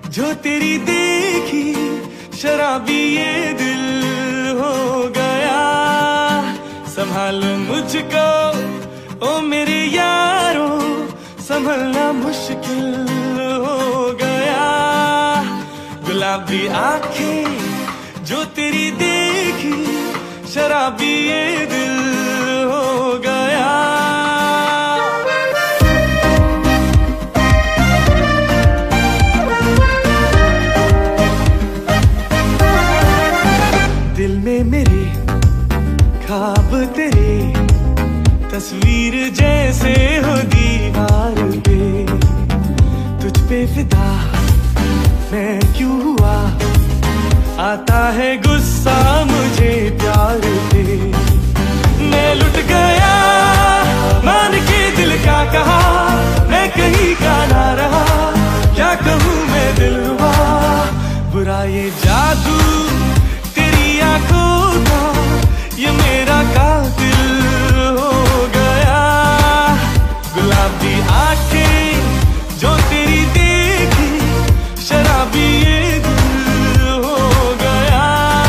जो तेरी देखी शराबी ये दिल हो गया। संभालो मुझको ओ मेरे यारो, संभलना मुश्किल हो गया। गुलाबी आंखें जो तेरी देखी शराबी ये दिल हो गया। दिल में मेरे ख्वाब तेरे, तस्वीर जैसे हो दीवार पे। तुझ पे फिदा मैं क्यों हुआ, आता है गुस्सा मुझे प्यार पे। मैं लुट गया मान के दिल का कहा, मैं कहीं का ना रहा। क्या कहूँ मैं दिलरुबा, बुरा ये जादू तेरी आंखों का, ये मेरा कातिल हो गया। गुलाबी आंखें जो तेरी देखी शराबी ये दिल हो गया।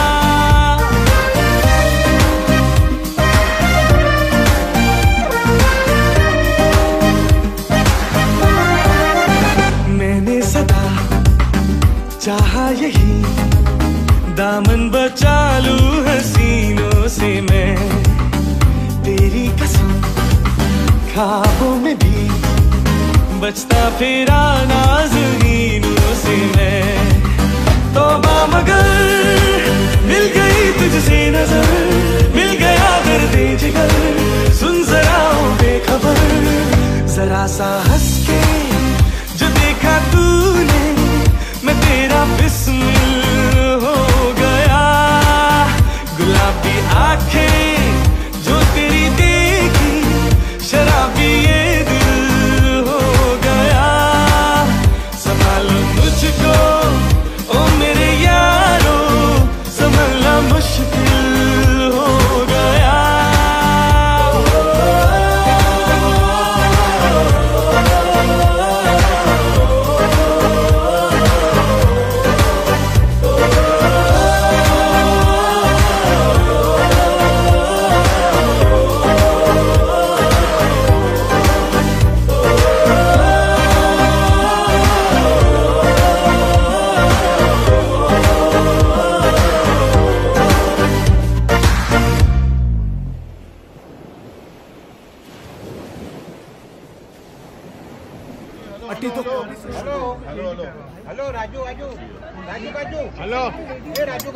मैंने सदा चाहा यही, दामन बचा लूं हसीनों से मैं। तेरी कसम ख्वाबों में भी बचता फिरा नाज़नीनों से मैं। तौबा मगर मिल गई तुझसे नजर, मिल गया दर्दे जिगर। सुन जरा ओ बेखबर, जरा सा हंस के जो देखा तूने, मैं तेरा बिस्मिल हो गया। गुलाबी आंखें जो तेरी देखी शराबी ये दिल हो गया। संभालो मुझको ओ मेरे यारो, संभलना मुश्किल हो गया। हेलो राजू हेलो ये राजू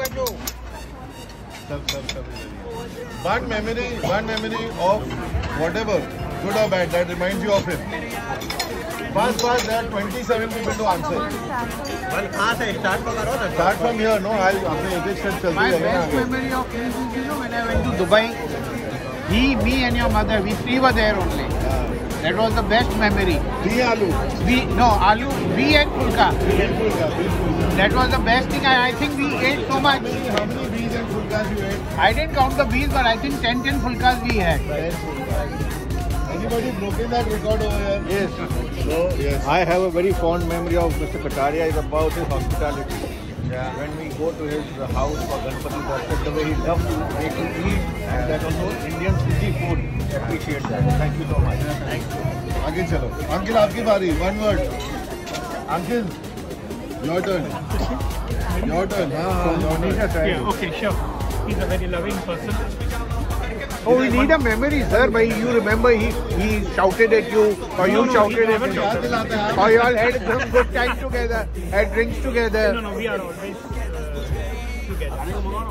सब one memory of whatever good or bad that reminds you of him. Fast there are 27 people to answer. कहाँ से start करो ना? Start from here. No, I'll अपने एक step चलते हैं. My best memory of him is, you know, when I went to Dubai, he, me and your mother, we three were there only. That was the best memory. Aloo and pulka. That was the best thing. I think we ate so much. How many bees and pulkas you ate? I didn't count the bees, but I think 10 pulkas we had. Anybody broken that record over here? Yes. So, yes. I have a very fond memory of Mr. Kataria. Is about his hospitality. Yeah. When we go to his house for Ganpati Darshan, the way he loves to make you eat, and that also Indian city food. Appreciate that. Thank you so much. Thank you. आगे चलो. Uncle, आपकी बारी. One word. Uncle, your turn. Your turn. Yeah, okay, sure. He's a very loving person. Oh, we need a memory, sir. But you remember he shouted at you, or you shouted at him, or you all had some good time together, had drinks together. No, we are always together.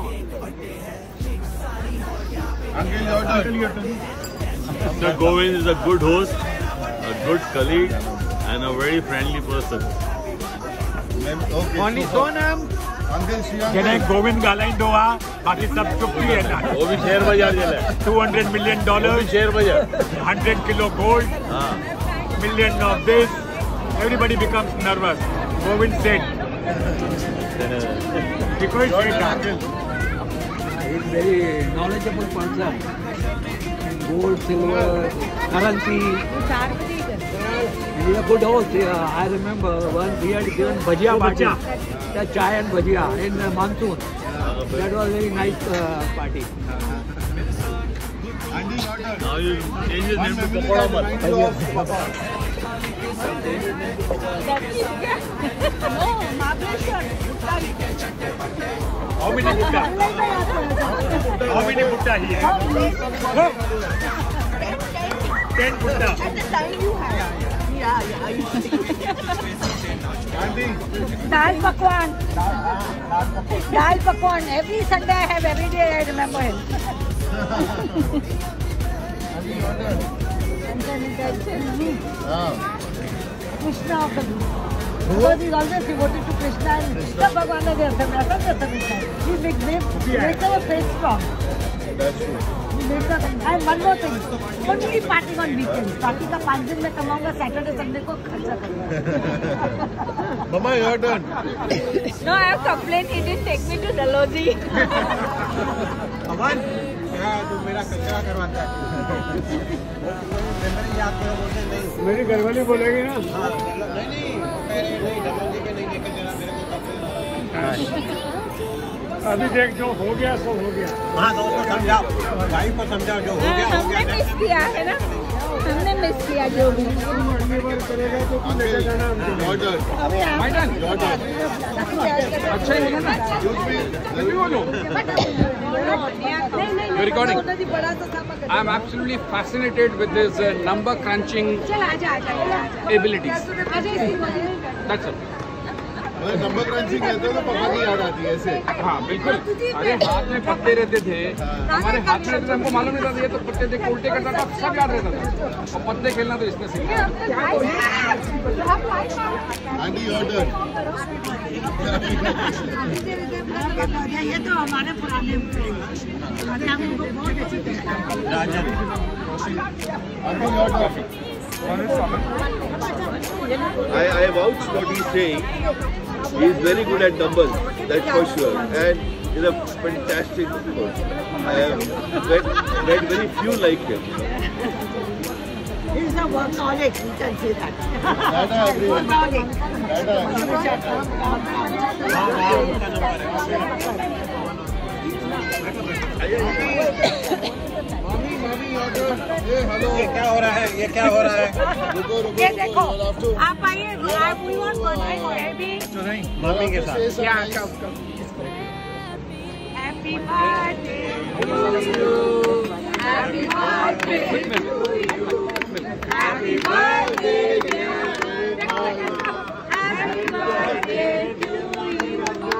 Uncle, your turn. Mr. Govind is a good host, a good colleague, and a very friendly person. Okay. Only so naam. Uncle Shriyank. Can I Govind Galain Doha? Baki sab chupti hai na. वो भी share बाजार चला है. $200 million. वो भी share बाजार. 100 kilo gold. Million of this. Everybody becomes nervous. Govind said. Because he's very knowledgeable person. Gold, silver, currency. He's a good host. I remember once he had given bhajia party, the chai and bhajia in the monsoon. That was a very nice party. Now you change his name to Pakoda Mat. How many Buddha? How many Buddha he has? 10 Buddha. At the time you had. Yeah. Dal pakwan. Dal pakwan. Every Sunday I have, every day I remember him. Krishna of the beach. Because he's always devoted to Krishna and सब भगवान ने दर्शन में ऐसा दर्शन मिलता है. He makes our faith strong. That's true. And one more thing, only partying on weekends. बाकी का 5 दिन में कमाऊंगा, Saturday Sunday को खर्चा करूंगा. Mama, your turn. No, I have complained he didn't take me to Dalhousie. अमन, तू मेरा कचरा करवाता है. याद करो बोलते नहीं. मेरी घरवाली बोलेगी ना. नहीं, डबल के नहीं लेके जाना मेरे को कब. अभी देख जो हो गया सो हो गया. हाँ तो उसको समझाओ, भाई को समझाओ जो हो गया. हमने मिस किया है ना, हमने मिस किया जो भी. करेगा तो तू लेके जाना. Your turn. अच्छा ही होगा ना. अभी बोलो. You're recording. I'm absolutely fascinated with his number crunching abilities. That's it. Number crunching कहते हो तो पकड़ नहीं याद आती है ऐसे. हाँ बिल्कुल. अरे हाथ में पत्ते रहते थे, हमारे हाथ में रहते थे, हमको मालूम नहीं था ये तो पत्ते देख उल्टे करता था, सब याद रहता था. और पत्ते खेलना तो इसमें सीखा. Aunty your turn. ये तो हमारे पुराने I vouch what he's saying. He is very good at numbers, that's for sure, and he's a fantastic coach. I have read very few like him. He's a workaholic, you can say that. Workaholic. ये क्या हो रहा है? ये क्या हो रहा है? ये देखो, आप आइए, we want baby. मम्मी के साथ. Happy birthday to you. Happy birthday to you. Happy birthday dear. Happy birthday to you.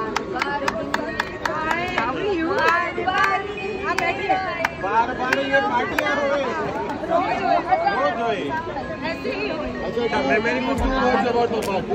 How are you? Happy birthday. आप बैठिए. बार-बार ये पार्टियां हो रही हैं. रोज होए. अच्छा मेरी कुछ वर्ड्स अबाउट द पार्टी.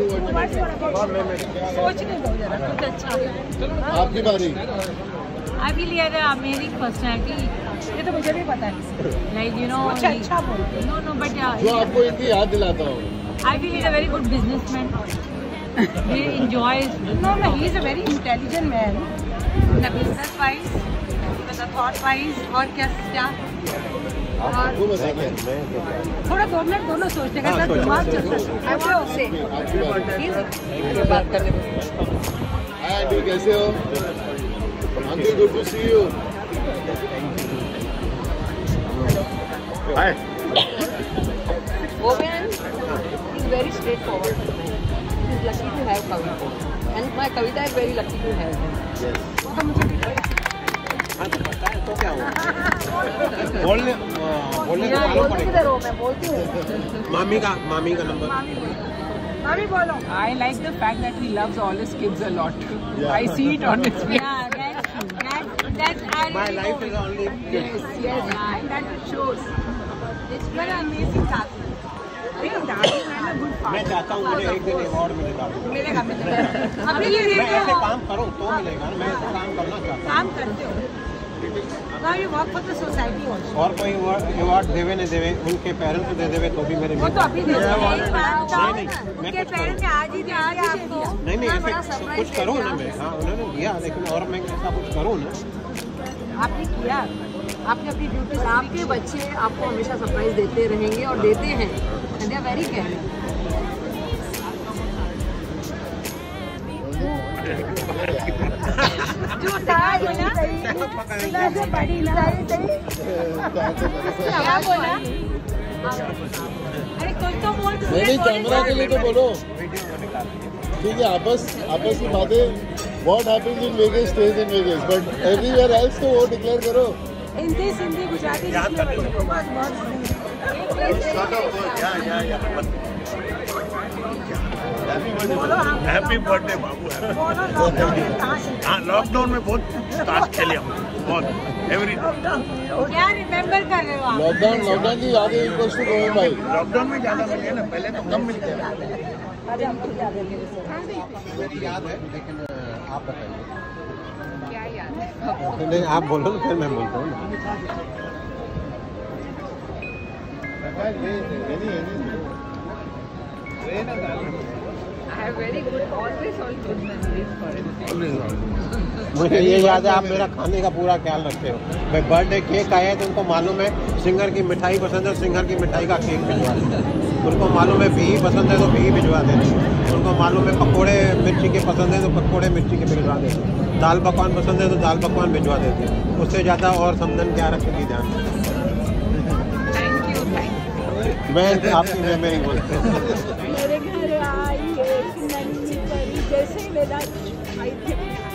सोचने दो जरा कुछ अच्छा. आपकी बारी. I feel he had an amazing personality. ये तो मुझे भी पता है. Like you know. अच्छा बोल. No, but yeah. जो आपको इनकी याद दिलाता हूँ. I feel he's a very good businessman. He enjoys. No, he's a very intelligent man. The business wise, the thought wise, और क्या? आपको बताते हैं. थोड़ा 2 मिनट दोनों सोचने का सर दिमाग चलता है. बात करने में. हाय आंटी कैसे हो? Uncle, good to see you. Hi. Owen is very straightforward. He's lucky to have Kavita. And my Kavita is very lucky to have him. Yes. तो क्या हुआ? बोलने को मालूम पड़ेगा. मैं बोलती हूँ. मामी का नंबर. मामी बोलो. I like the fact that he loves all his kids a lot. Yeah. I see it on his face. Yeah, that's My life is only. Yes, and that shows. It's very amazing task. मैं चाहता हूँ मुझे एक दिन award मिलेगा. मिलेगा. अभी ये मैं ऐसे काम करूँ तो मिलेगा. मैं ऐसा काम करना चाहता हूँ. काम करते हो. Now you work for the society also. और कोई अवार्ड देवे न देवे, उनके पेरेंट्स को दे देवे तो भी मेरे. वो तो अभी दे देंगे. उनके पेरेंट्स ने आज ही दिया आपको. नहीं ऐसे कुछ करूँ ना मैं. हाँ उन्होंने दिया लेकिन और मैं ऐसा कुछ करूँ ना. आपने किया. आपने अपनी ड्यूटी. आपके बच्चे आपको हमेशा सरप्राइज देते रहेंगे और देते हैं. And they are very caring. क्या बोला? अरे कुछ तो बोल। नहीं कैमरा के लिए तो बोलो। ठीक है, आपस की बातें। What happens in Vegas stays in Vegas, but everywhere else तो वो डिक्लेयर करो। हिंदी, सिंधी, गुजराती हैप्पी बर्थडे बाबू। हाँ, लॉकडाउन में बहुत ताश खेले हम, बहुत एवरी। क्या रिमेम्बर कर रहे हो आप? लॉकडाउन की यादें इक्वल्स टू गोविंद भाई। लॉकडाउन में ज्यादा मिले ना, पहले तो कम मिलते हैं। मेरी याद है, लेकिन आप बताइए। क्या याद है? नहीं, आप बोलो तो फिर मैं बोलता हूँ। I have very good, always all good memories for it. मुझे ये याद है, आप मेरा खाने का पूरा ख्याल रखते हो। मैं बर्थडे केक आया तो उनको मालूम है सिंगर की मिठाई पसंद है, सिंगर की मिठाई का केक भिजवा देते। उनको मालूम है बिही पसंद है तो बिही भिजवा देते। उनको मालूम है पकोड़े मिर्ची के पसंद है तो पकोड़े मिर्ची के भिजवा देते। दाल पकवान पसंद है तो दाल पकवान भिजवा देते। उससे ज़्यादा और समझन क्या रखेगी ध्यान। मैं आपकी मेमोरी बोलता हूँ। मेरे घर आई एक नन्ही परी जैसे मेरा आई थी।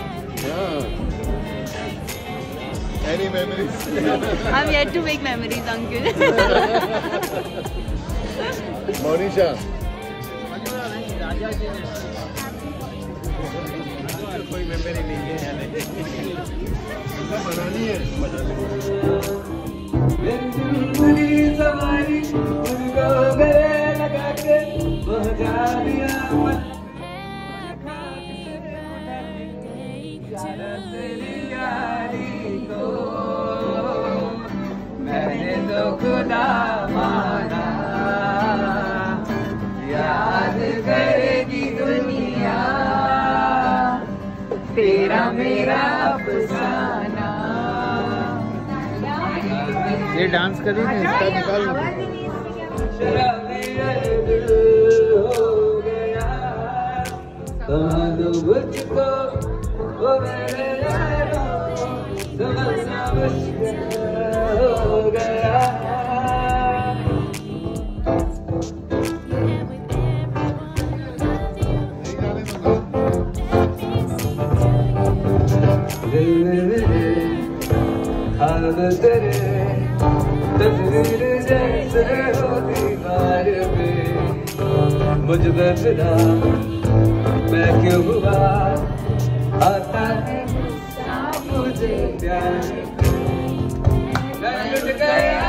Any memories? I'm yet to make memories, uncle. Monisha. कोई मेमोरी नहीं है या नहीं? बनानी है। सवारी उनको गले लगा के बजा दिया मन। तेरी यारी को मैंने तो खुदा माना, याद करेगी दुनिया तेरा मेरा अफसाना। ये डांस करी ना, इसका निकाल। हो गया कहाँ दो मुझको वो मेरे यारों, समझना मुश्किल हो गया। दिल में मेरे ख्वाब तेरे तस्वीर जैसे हो दीवार पे, मुझ पे फिदा मैं क्यों हुआ, आता है मुझे प्यार। मैं लुट गया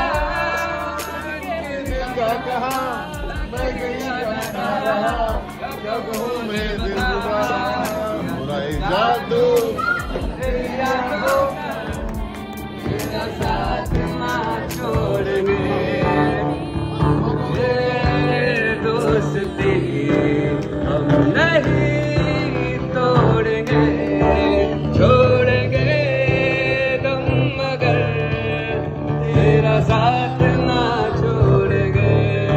कहा मैं गया रहा, कब हूँ मैं दिल रुबा, बुराई जादू तेरा साथ ना छोड़ने, दोस्ती हम नहीं तोड़ेंगे, छोड़ेंगे तुम मगर तेरा साथ ना छोड़ेंगे।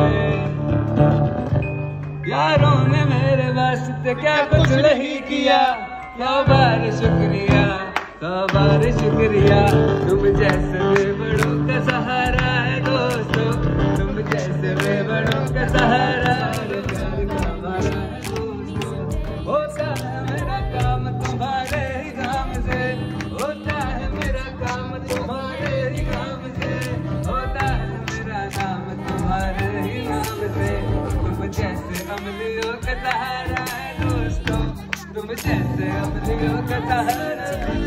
यारों ने मेरे वास्ते क्या कुछ नहीं किया, बार शुक्रिया बार शुक्रिया। तुम जैसे बेबड़ों का सहारा है दोस्तों, तुम जैसे बेबड़ों का सहारा है हमारा दोस्तों। होता है मेरा काम तुम्हारे ही काम से, होता है मेरा काम तुम्हारे ही काम से, होता है मेरा काम तुम्हारे ही नाम से। तुम जैसे अमलियों का सहारा है दोस्तों, तुम जैसे अमलियों का सहारा।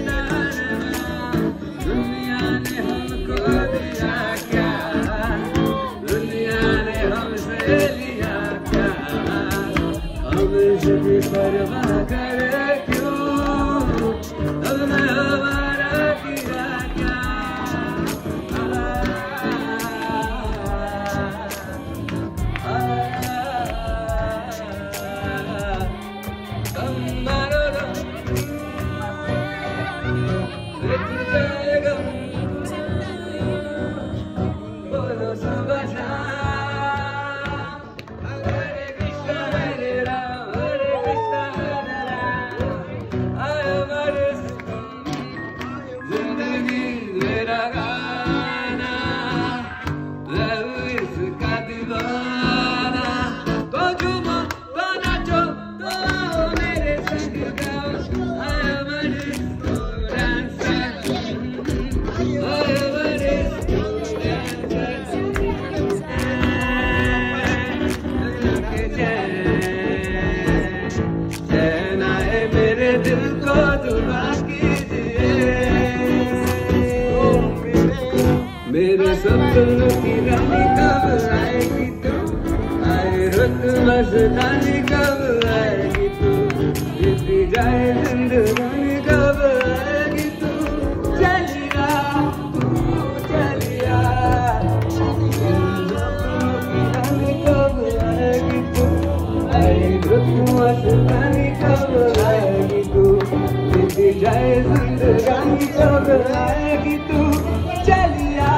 दुनिया ने हमको दिया क्या, दुनिया ने हमसे लिया क्या, हम इसकी परवाह करे क्यों, हमने हमारा किया क्या। बीती जाए जिंदगानी कब आएगी तू चलिया कब आएगी तू आई मस्तानी कब आएगी तू बीती जाए जिंदगानी कब आएगी तू चलिया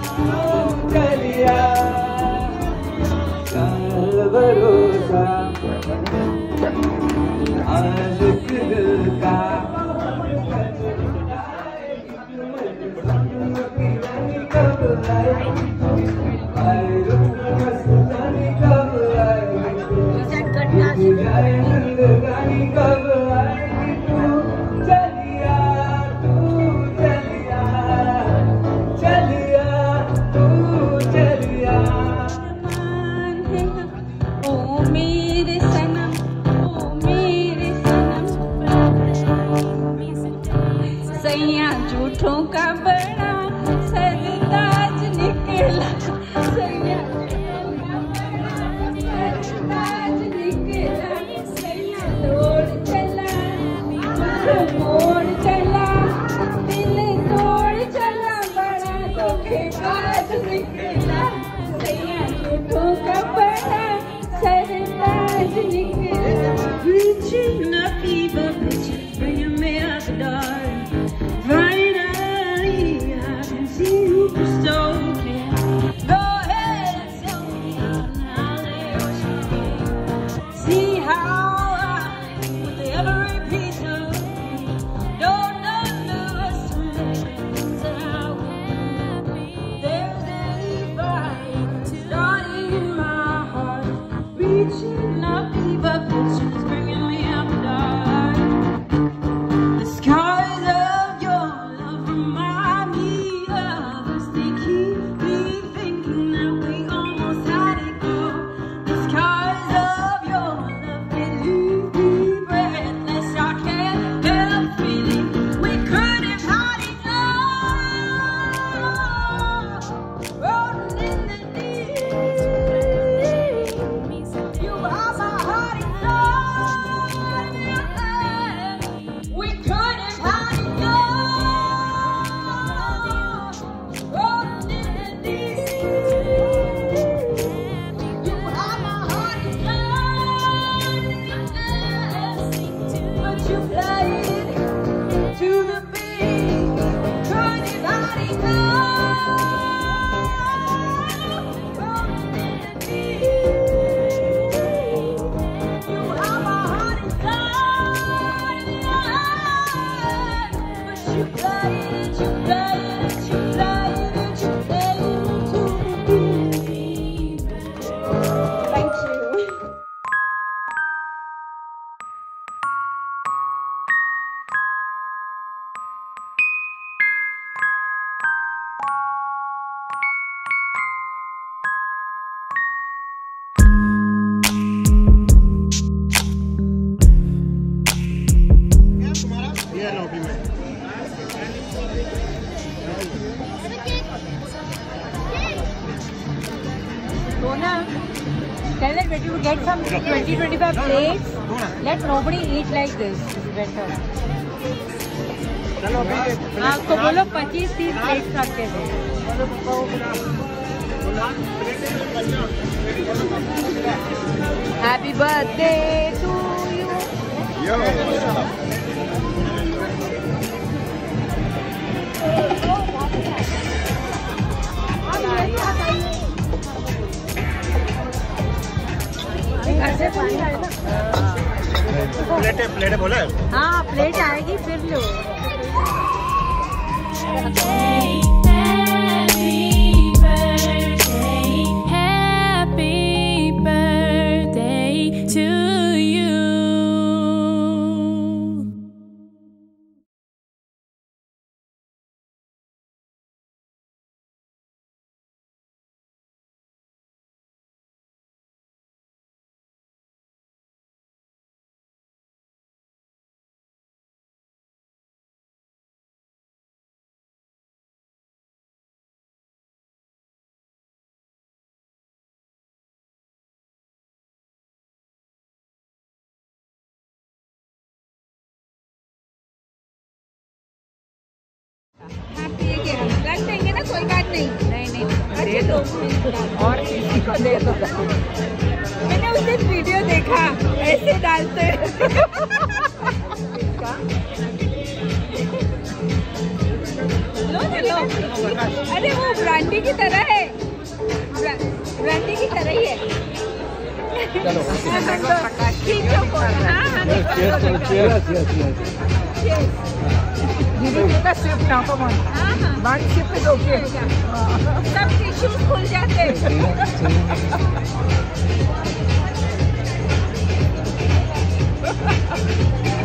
भरोसा आशिक दिल का कब आएगी मस्तानी कब आएगी जिंदगानी कब आएगी तू चलिया तू चलिया सैया झूठों का बड़ा सरताज निकला सैया सरताज निकला सैया तोड़ चला मोड़ चला दिल तोड़ चला बड़ा धोखेबाज निकला सैया झूठों का बड़ा सरताज निकला reaching up fever pitches bringing me up the dark finally I can see you so clear go ahead and tell me how they see how I with every piece of me don't underestimate that I will there's a fire starting in my heart reaching up fever pitches bringing me up the dark the skies of your love remind me of us they keep me thinking that we almost had it go the skies of your love they leave me breathless I can't help feeling we could have had enough rolling in the deep you are my heart and soul we could have had enough rolling in the deep you are my heart and soul but you played to the beat could have had enough rolling in the deep you are my heart and soul but you played to the beat thank you Dona, tell that Betty to get some 20-25 plates. Let nobody eat like this. It's better. हाँ तो बोलो 25-30 plates रख के दे Happy birthday to you. Plate बोले हाँ plate आएगी फिर लो नहीं दे दो और किसी को दे दो। मैंने उसे वीडियो देखा ऐसे डालते। लो ना लो। अरे वो ब्रांडी की तरह है, ब्रांडी की तरह ही है। चलो सिर्फ ना वन सिप इज ओके। सब टिश्यूज खुल जाते हैं।